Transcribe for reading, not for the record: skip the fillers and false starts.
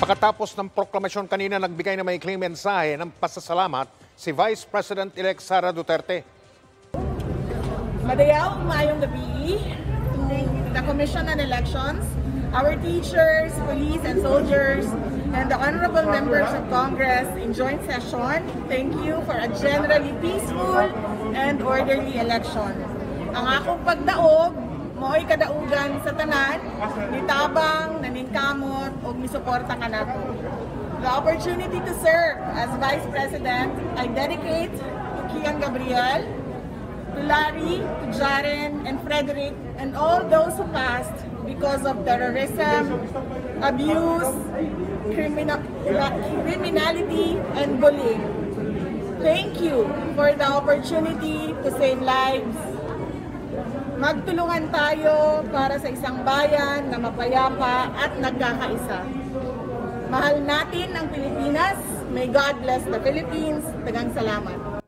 Pagkatapos ng proklamasyon kanina, nagbigay na maikling mensahe ng pasasalamat si Vice President-elect Sara Duterte. Madayaw, mayong gabi to the Commission on Elections, our teachers, police and soldiers, and the honorable members of Congress in joint session. Thank you for a generally peaceful and orderly election. Ang akong pagdaog, mo'y kadaugan sa tanan, nitabang, naningkamot, o misuporta ka nato. The opportunity to serve as Vice President, I dedicate to Kian Gabriel, to Larry, to Jaren, and Frederick, and all those who passed because of terrorism, abuse, criminality, and bullying. Thank you for the opportunity to save lives. Magtulungan tayo para sa isang bayan na mapayapa at nagkakaisa. Mahal natin ang Pilipinas. May God bless the Philippines. Daghang salamat.